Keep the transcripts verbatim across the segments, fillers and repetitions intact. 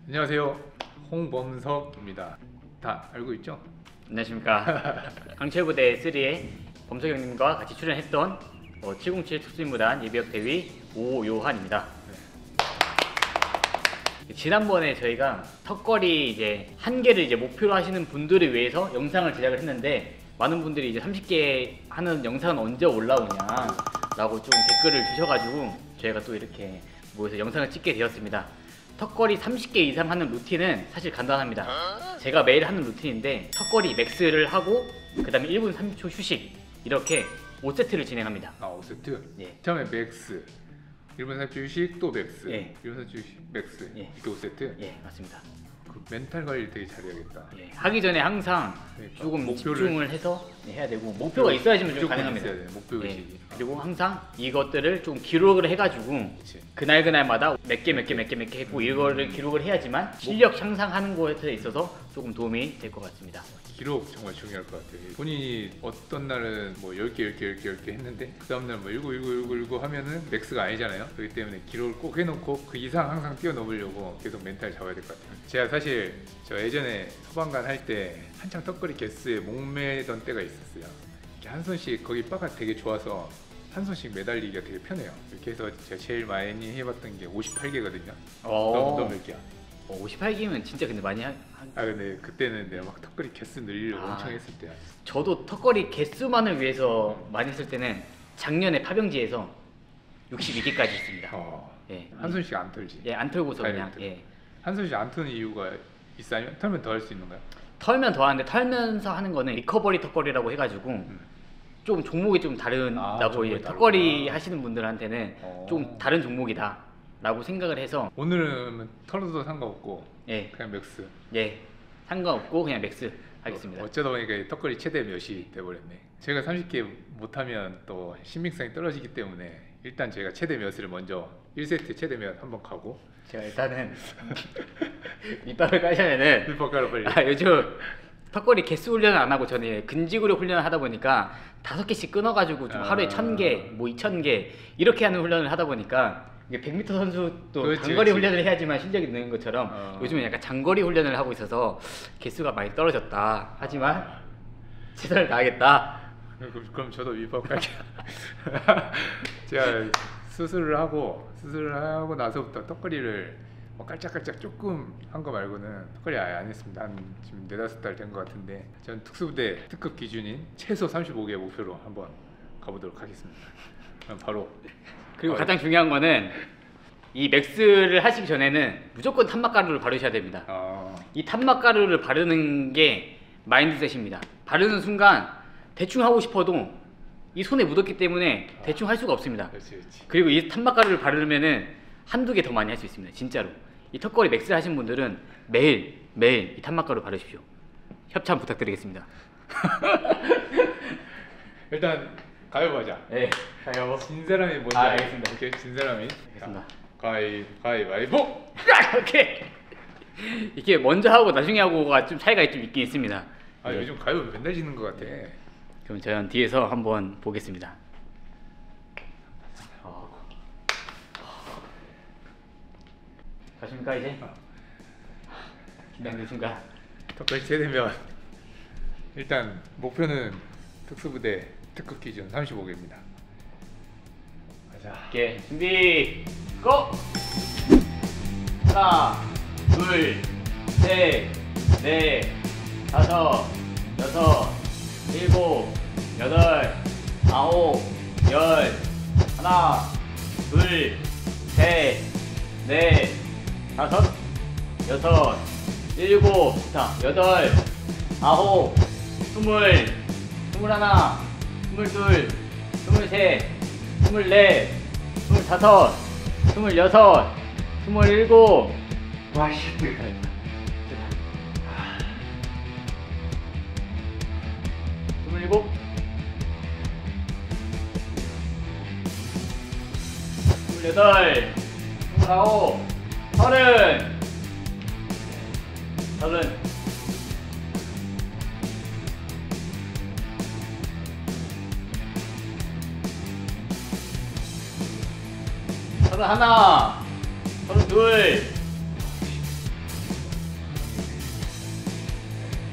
안녕하세요, 홍범석입니다. 다 알고 있죠? 안녕하십니까. 강철부대 쓰리에 범석 형님과 같이 출연했던 어, 칠공칠 특수임무단 예비역 대위 오요한입니다. 네. 지난번에 저희가 턱걸이 이제 한 개를 이제 목표로 하시는 분들을 위해서 영상을 제작을 했는데, 많은 분들이 이제 삼십 개 하는 영상은 언제 올라오냐라고 좀 댓글을 주셔가지고 저희가 또 이렇게 모여서 영상을 찍게 되었습니다. 턱걸이 삼십 개 이상 하는 루틴은 사실 간단합니다. 제가 매일 하는 루틴인데, 턱걸이 맥스를 하고 그 다음에 일 분 삼십 초 휴식, 이렇게 오 세트를 진행합니다. 아, 오 세트? 예. 처음에 맥스, 일 분 삼십 초 휴식, 또 맥스, 예. 일 분 삼십 초 휴식, 맥스, 예. 이렇게 오 세트? 예, 맞습니다. 그 멘탈 관리를 되게 잘해야겠다. 예. 하기 전에 항상 그러니까. 조금 목표를- 집중을 해서 해야 되고, 목표가 있어야지만 좀 무조건 가능합니다. 있어야 돼, 목표 예. 의식이. 그리고 항상 이것들을 좀 기록을 해가지고 그치. 그날 그날마다 몇 개 몇 개 몇 개 몇 개 했고, 이거를 기록을 해야지만 실력 향상하는 것에 있어서 조금 도움이 될 것 같습니다. 기록 정말 중요할 것 같아요. 본인이 어떤 날은 뭐 열 개, 열 개, 열 개, 열 개 했는데 그 다음날 뭐 일곱, 일곱, 일곱, 일곱 하면은 맥스가 아니잖아요. 그렇기 때문에 기록을 꼭 해놓고 그 이상 항상 뛰어넘으려고 계속 멘탈 잡아야 될 것 같아요. 제가 사실 저 예전에 소방관 할 때 한창 턱걸이 개수에 목매던 때가 있었어요. 이렇게 한 손씩, 거기 바가 되게 좋아서 한 손씩 매달리기가 되게 편해요. 이렇게 해서 제가 제일 많이 해봤던 게 오십팔 개거든요. 너, 너 몇 개야? 어, 오십팔 개면 진짜 근데 많이 하, 한... 아 근데 그때는 내가 막 턱걸이 개수 늘리려고 아. 엄청 했을 때야. 저도 턱걸이 개수만을 위해서 많이 했을 때는 작년에 파병지에서 육십이 개까지 했습니다. 어. 예. 한 손씩 안 털지. 예, 안 털고서 그냥 다이어트. 예. 한 손씩 안 트는 이유가 있어? 아니면 털면 더 할 수 있는 거야? 털면 더 하는데, 털면서 하는 거는 리커버리 턱걸이라고 해가지고 음. 좀 종목이 좀 다르다고, 아, 종목이 예, 다르구나. 턱걸이 하시는 분들한테는 어. 좀 다른 종목이다 라고 생각을 해서 오늘은 털어도 상관없고 예, 그냥 맥스. 예, 상관없고 그냥 맥스 하겠습니다. 어, 어쩌다 보니까 이 턱걸이 최대 몇이 돼버렸네. 제가 삼십 개 못하면 또 신빙성이 떨어지기 때문에 일단 제가 최대 몇을 먼저 일 세트 최대 몇 한번 가고. 제가 일단은 밑밥을 까시면은 밑밥 깔아 빨리. 아, 요즘 턱걸이 개수 훈련을 안 하고 저는 근지구력 훈련을 하다 보니까 다섯 개씩 끊어가지고 좀 아. 하루에 천 개, 뭐 이천 개 이렇게 하는 훈련을 하다 보니까, 이게 백 미터 선수도 그렇지, 단거리 그렇지. 훈련을 해야지만 실력이 느는 것처럼 어. 요즘은 약간 장거리 훈련을 하고 있어서 개수가 많이 떨어졌다. 하지만 최선을 다하겠다. 그럼, 그럼 저도 밑밥 깔게요. 제가 수술을 하고 수술을 하고 나서부터 턱걸이를 뭐 깔짝깔짝 조금 한 거 말고는 턱걸이 아예 안 했습니다. 한 지금 네다섯 달 된 것 같은데, 전 특수부대 특급 기준인 최소 삼십오 개 목표로 한번 가보도록 하겠습니다. 그럼 바로. 그리고 어, 가장 중요한 거는 이 맥스를 하시기 전에는 무조건 탄막가루를 바르셔야 됩니다. 어, 이 탄막가루를 바르는 게 마인드셋입니다. 바르는 순간 대충 하고 싶어도 이 손에 묻었기 때문에 대충 할 수가 없습니다. 그렇지 그렇지. 그리고 이 탄막가루를 바르면은 한두 개 더 많이 할 수 있습니다. 진짜로. 이 턱걸이 맥스 하신 분들은 매일 매일 이 탄막가루 바르십시오. 협찬 부탁드리겠습니다. 일단 가위바위보. 네, 가요. 진 사람이 먼저. 아, 알겠습니다. 오케이, 진 사람이. 알겠습니다. 가위 가위바위보. 이렇게 이게 먼저 하고 나중에 하고가 좀 차이가 좀 있긴 있습니다. 아 네. 요즘 가위바위보 맨날 지는 것 같아. 그럼 저는 뒤에서 한번 보겠습니다. 어. 가십니까 이제? 어. 긴장되신가? 턱걸이 최대면 일단 목표는 특수부대 특급 기준 삼십오 개입니다. 가자. 오케이, 준비 고! 하나, 둘, 셋, 넷, 다섯, 여섯, 일곱, 여덟, 아홉, 열. 하나, 둘, 셋, 넷, 다섯, 여섯, 일곱, 자, 여덟, 아홉, 스물, 스물하나, 스물둘, 스물셋, 스물넷, 스물다섯, 스물여섯, 스물일곱. 와, 씨. 스물일곱, 스물여덟, 스물아홉, 서른, 서른, 서른 하나, 서른 둘,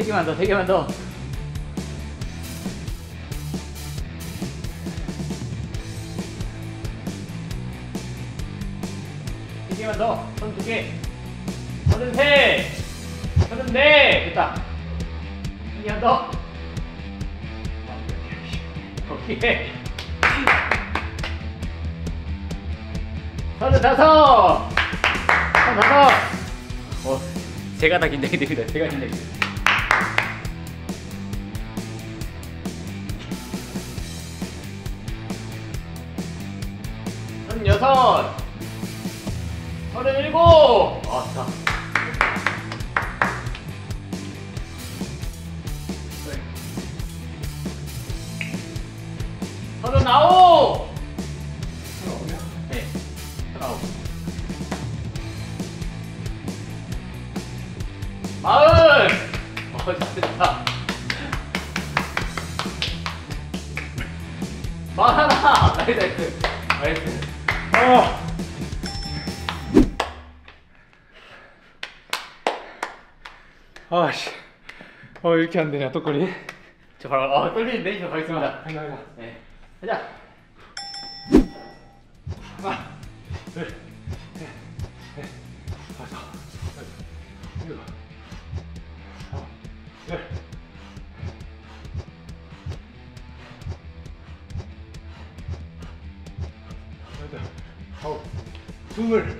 세 개만 더, 세 개만 더. 세 개만 더. 손 두 개. 서른 세. 서른 네. 됐다. 한 개만 더. 오케이. 서른 다섯. 서른 다섯. 어, 제가 다 긴장이 됩니다. 제가 긴장이 됩니다. 서른 여섯. 서른 일곱. 아싸. 서른 아홉. 네. 서른 아홉. 마흔. 어, 좋다. 마흔 하나. 나이스, 나이스. 나이스. 아. 아씨. 어 이렇게 안 되냐 턱걸이? 저 바로 어 떨리는데 저 가겠습니다. 하나 하나. 네. 가자. 하나, 둘, 셋, 넷, 다섯, 여섯, 일곱, 아홉, 열. 여덟, 아홉, 스물.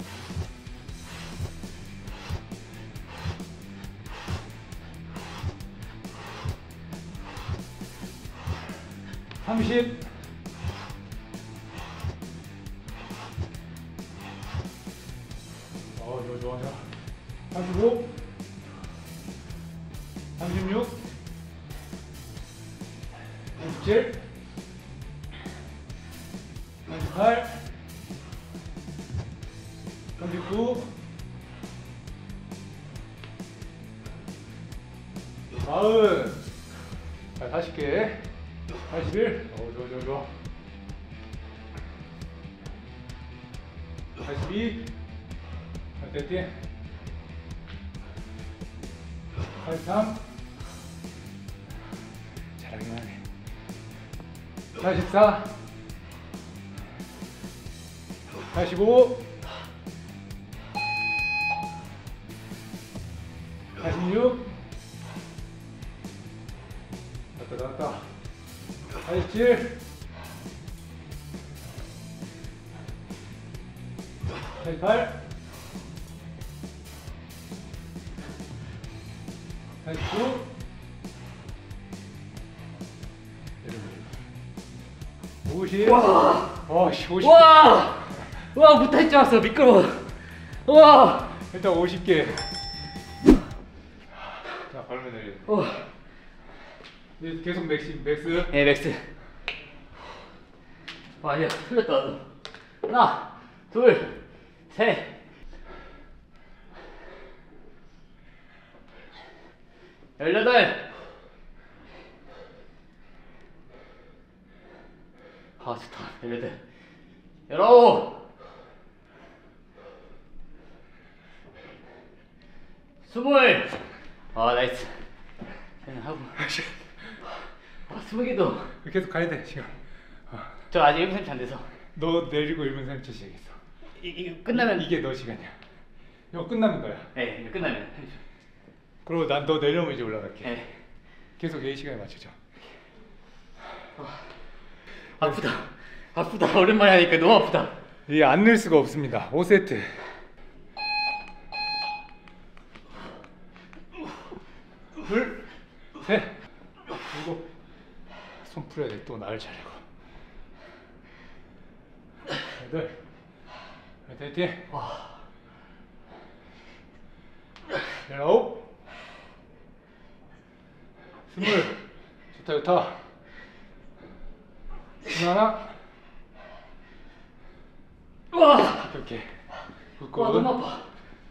삼십. 어, 좋아, 좋아, 좋아. 삼십오. 삼십육. 삼십칠. 삼십팔. 삼십구. 마흔. 자, 사십 개. 팔십일. 어, 좋아, 좋아, 좋아. 팔십이. 됐지? 팔십삼. 잘하긴 하네. 팔십사. 팔십오. 팔십육. 됐다, 됐다. 팔십칠. 팔십팔. 팔십구. 오십. 와. 어씨 오십. 와. 와, 못할 줄 알았어. 미끄러워. 와. 일단 오십 개. 자, 발로 내려. 어. 이제 계속 맥시 맥스. 네, 맥스. 와, 야, 틀렸다. 나도. 하나, 둘, 셋. 열여덟. 아, 좋다. 열여덟. 열아홉. 스물. 아, 나이스. 그냥 하고. 아, 스무 개도. 계속 가야 돼 지금. 어. 저 아직 일 분 삼십 초 안 돼서. 너 내리고 일 분 삼십 초 시작했어. 이, 이거 끝나면. 이, 이게 너 시간이야. 이거 끝나는 거야. 네, 이거 끝나면. 그리고 난 너 내려오면 이제 올라갈게. 네. 계속 A 시간에 맞추자. 아프다. 아프다. 오랜만에 하니까 너무 아프다. 이게 안 늘 수가 없습니다. 오 세트. 둘, 셋, 일곱. 손 풀어야 돼. 또 나를 차리고. 여덟. 됐지? 와. 열아홉. 스물. 좋다, 좋다. 스물하나. 와. 이렇게. 와, 너무 아파.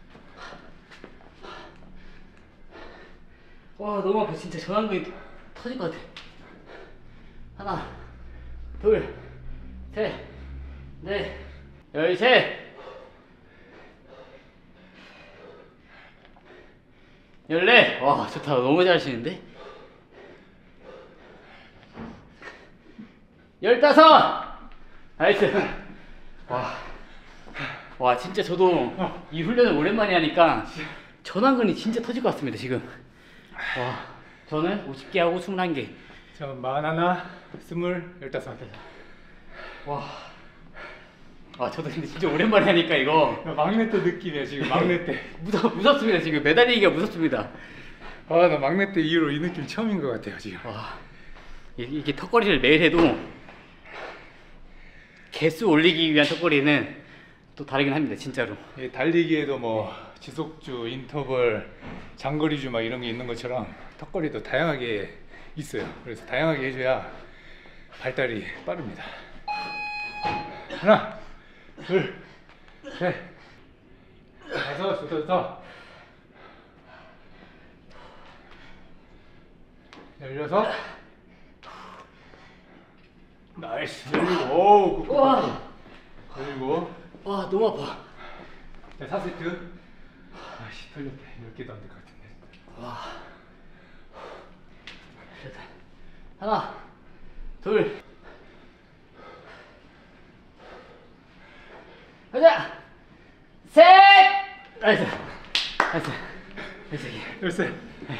와, 너무 아파. 진짜 전완근이 터질 것 같아. 하나, 둘, 셋, 넷, 열셋, 열네. 와 좋다. 너무 잘하시는데. 열다섯. 나이스. 와. 와 진짜 저도 이 훈련을 오랜만에 하니까 전완근이 진짜 터질 것 같습니다 지금. 와 저는 오십 개 하고 스물한 개. 저 만하나, 스물, 열다섯. 와. 아 저도 근데 진짜 오랜만에 하니까 이거 막내 때 느낌이야 지금. 막내 때. 무섭, 무섭습니다 지금. 매달리기가 무섭습니다. 아 나 막내 때 이후로 이 느낌 처음인 것 같아요 지금. 와. 이- 이게 턱걸이를 매일 해도 개수 올리기 위한 턱걸이는 또 다르긴 합니다 진짜로. 예, 달리기에도 뭐 지속주, 인터벌, 장거리주 막 이런 게 있는 것처럼 턱걸이도 다양하게 있어요. 그래서 다양하게 해줘야 발달이 빠릅니다. 하나, 둘, 셋, 다섯, 좋다 좋다. 열여섯, 나이스. 열일곱, 오우, 굿. 와. 열일곱. 와 너무 아파. 자, 사 세트. 아씨, 털렸다. 열 개도 안 될 것 같은데. 와. 됐다. 하나, 둘, 가자. 셋. 나이스. 나이스. 나이스. 열세.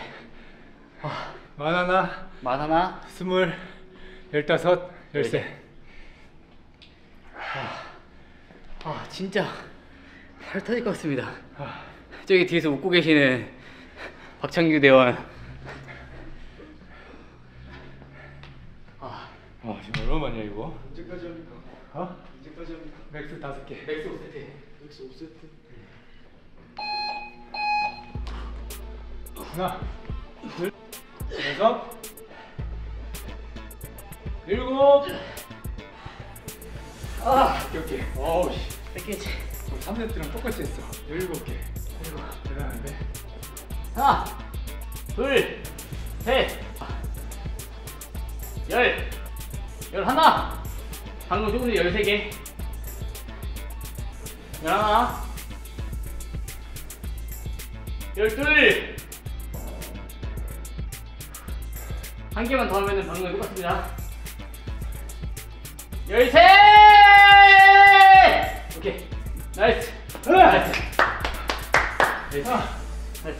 만 하나, 만 하나. 스물, 열다섯, 열세. 아 진짜 팔 터질 것 같습니다. 아, 저기 뒤에서 웃고 계시는 박창규 대원. 아, 아 지금 얼마만이야 이거? 언제까지 합니까? 어? 언제까지 합니까? 맥스 다섯 개. 맥스 오 세트. 맥스 오 세트. 하나, 둘, 여섯, 일곱. 아, 몇 개? 어우 씨. 뺏기지. 삼 세트랑 똑같이 했어. 열일곱 개. 대단한데? 하나, 둘, 셋, 열, 열하나. 방금 조금 전에 열세 개. 열하나, 열둘. 한 개만 더 하면은 방금 똑같습니다. 열세. 오케이. 나이스. 나이스. 나이스. 나이스.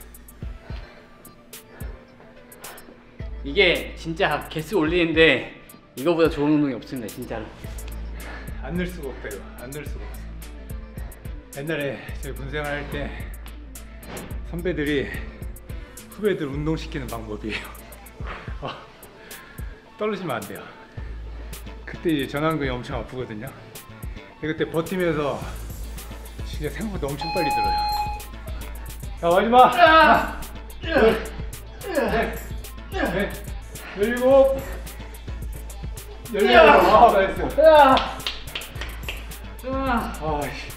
이게 진짜 개수 올리는데 이거보다 좋은 운동이 없습니다 진짜로. 안 늘 수가 없다 이거. 안 늘 수가 없어. 옛날에 저희 군생활 할 때 선배들이 후배들 운동시키는 방법이에요. 어, 떨어지면 안 돼요. 그때 이제 전완근이 엄청 아프거든요. 근데 그때 버티면서 진짜 생각보다 엄청 빨리 들어요. 자 마지막 하나, 둘, 셋, 넷, 열일곱, 열여덟. 아 나이스. 아씨.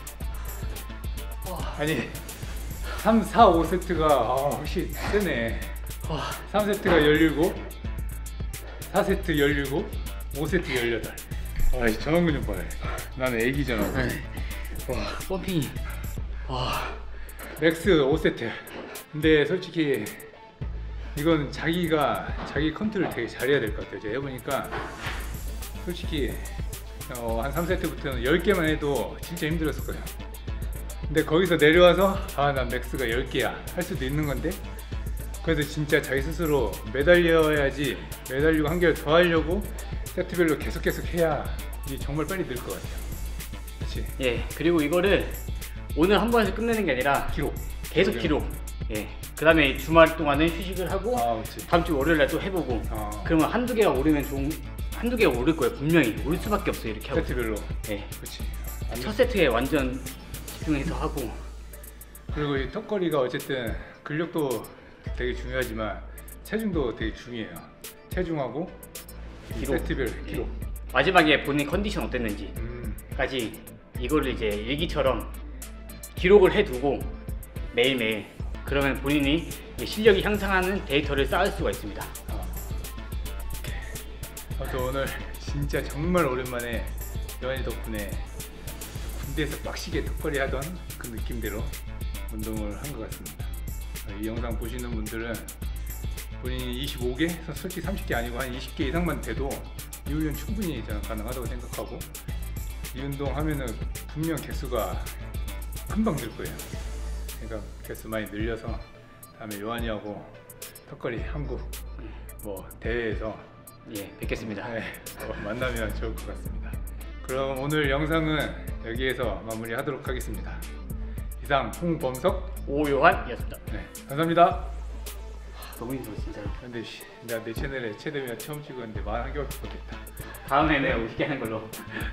아니 삼, 사, 오 세트가 아, 훨씬 세네. 삼 세트가 열일곱, 사 세트 열일곱, 오 세트 열여덟. 아이 전완근 좀 봐요. 나는 애기잖아. 와 펌핑이. 와 맥스 오 세트. 근데 솔직히 이건 자기가 자기 컨트롤 되게 잘해야 될 것 같아요. 제가 해보니까 솔직히 어, 한 삼 세트부터는 열 개만 해도 진짜 힘들었을 거예요. 근데 거기서 내려와서 아 난 맥스가 열 개야 할 수도 있는 건데, 그래서 진짜 자기 스스로 매달려야지, 매달리고 한 개를 더 하려고 세트별로 계속 계속 해야 이게 정말 빨리 늘 것 같아요. 그렇지? 예, 그리고 이거를 오늘 한 번에서 끝내는 게 아니라 기록 계속 기록. 예. 그 다음에 주말 동안은 휴식을 하고 아 그렇지. 다음 주 월요일 날 또 해보고. 아. 그러면 한두 개가 오르면 좋은, 한두 개가 오를 거예요. 분명히 오를 수밖에 없어요. 이렇게 하고. 세트별로. 예. 그렇지. 첫 세트에 완전 집중해서 하고. 그리고 이 턱걸이가 어쨌든 근력도 되게 중요하지만 체중도 되게 중요해요. 체중하고 이 기록. 세트별 기록. 예. 마지막에 본인 컨디션 어땠는지까지 음. 이거를 이제 일기처럼 기록을 해두고 매일매일, 그러면 본인이 이제 실력이 향상하는 데이터를 쌓을 수가 있습니다. 어. 아무튼 오늘 진짜 정말 오랜만에 여한이 덕분에 군대에서 빡시게 턱걸이 하던 그 느낌대로 운동을 한 것 같습니다. 이 영상 보시는 분들은 본인이 이십오 개, 솔직히 삼십 개 아니고 한 이십 개 이상만 돼도 이 훈련 충분히 저는 가능하다고 생각하고, 이 운동 하면은 분명 개수가 금방 늘 거예요. 그러니까 개수 많이 늘려서 다음에 요한이하고 턱걸이 한국 뭐 대회에서 예, 뵙겠습니다. 네, 어, 만나면 좋을 것 같습니다. 그럼 오늘 영상은 여기에서 마무리하도록 하겠습니다. 이상 홍범석 오요한이었습니다. 네, 감사합니다. 너무 힘들어 진짜로. 근데 씨, 내가 내 채널에 최대면 처음 찍었는데 만 한 개밖에 못했다. 다음에는 오십 개 하는 걸로.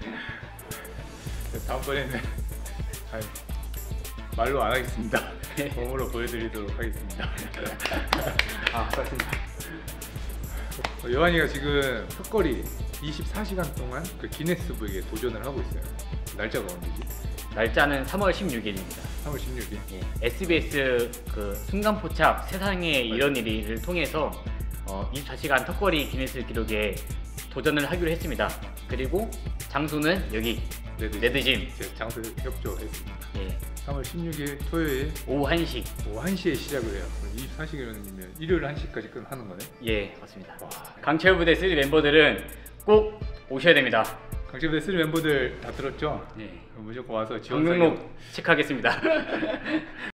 다음번에는 아니, 말로 안 하겠습니다. 몸으로 보여드리도록 하겠습니다. 아, 그렇습니다. 어, 요한이가 지금 턱걸이 이십사 시간 동안 그 기네스북에 도전을 하고 있어요. 날짜가 언제지? 날짜는 삼월 십육일입니다. 삼월 십육 일. 예, 에스비에스 그 순간포착 세상에 이런 일을 통해서 어, 이십사 시간 턱걸이 기네스 기록에 도전을 하기로 했습니다. 그리고 장소는 여기 레드짐. 레드짐. 제 장소 협조했습니다. 예, 삼월 십육 일 토요일 오후 한 시. 오후 한 시에 시작을 해요. 그럼 이십사 시간이면 일요일 한 시까지 끝 하는 거네. 예, 맞습니다. 와. 강철 부대 쓰리 멤버들은 꼭 오셔야 됩니다. 강제부대 쓰리 멤버들 다 들었죠? 예, 무조건 와서 지원 사격 등록 체크하겠습니다.